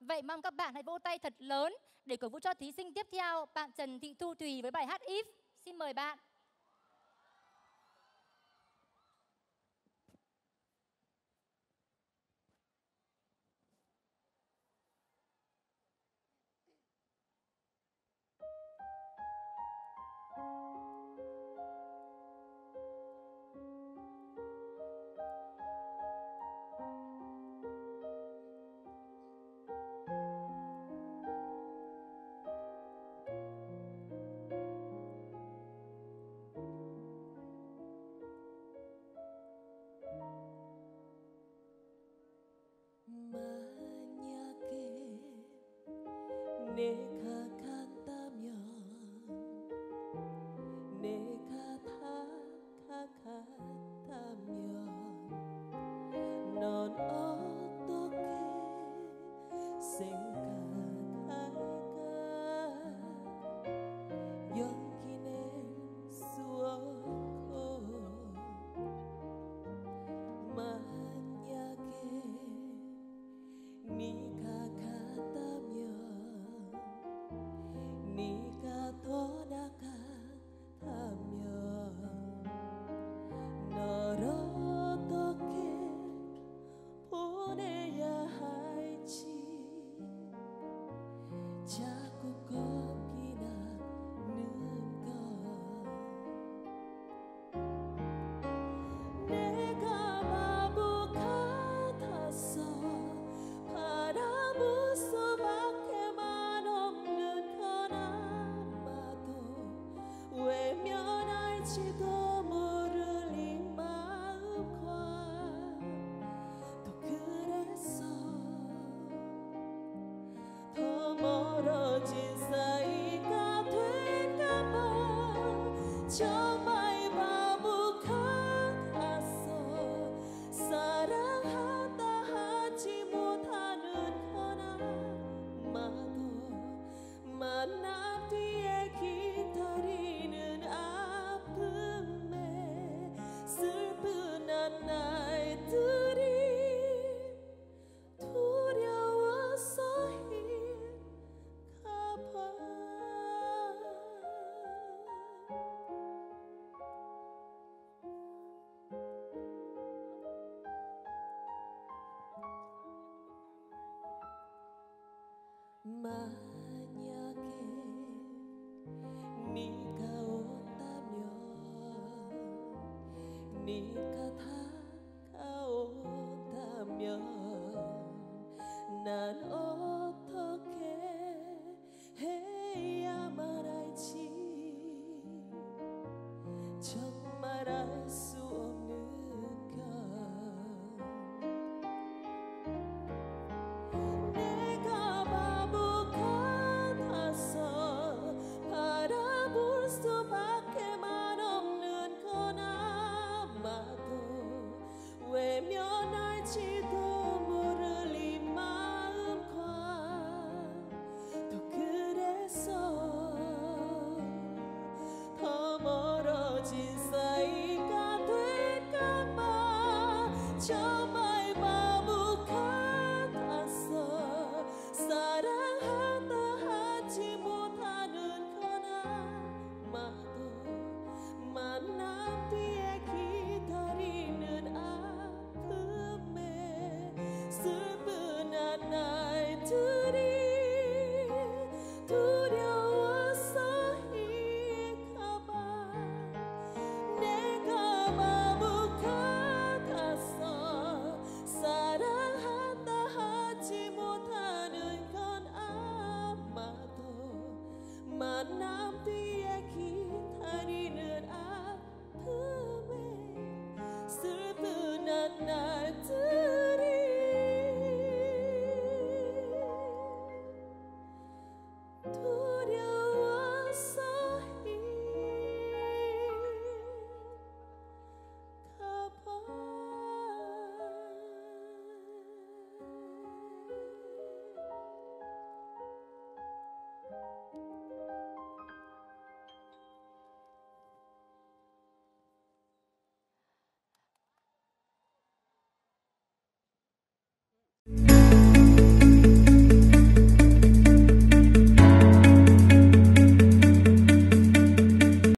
Vậy mong các bạn hãy vỗ tay thật lớn để cổ vũ cho thí sinh tiếp theo, bạn Trần Thị Thu Thùy với bài hát If. Xin mời bạn. 내가 간다면 내가 다가갔다면 넌 어떻게 생각할까? 용기 낼 수 없고 만약에 네가 갔다면 네가 떠나갔다면 널 어떻게 보내야 할지 자꾸 겁이 나는 것 내가 바보 같아서 바라볼 수밖에만 없는 건 아마도 외면할지도 모를 이 마음과 또 그래서 더 멀어진 사이가 될까봐 정말 바보 같아서 사랑한다 하지 못하는 건 아마도 만남 뒤에 기다리는 아픔에 슬픈 한 날들이 두려워서일까봐 만약에 네가 온다면 네가 다가온다면 난 어떻게 해야만 할지 정말 알 수 없는 것 내가 바보 같아서 바라볼 수밖에만 없는 건 아마도 외면할지도 모를 이 마음과 또 그래서 더 멀어진 사이가 될까봐 정말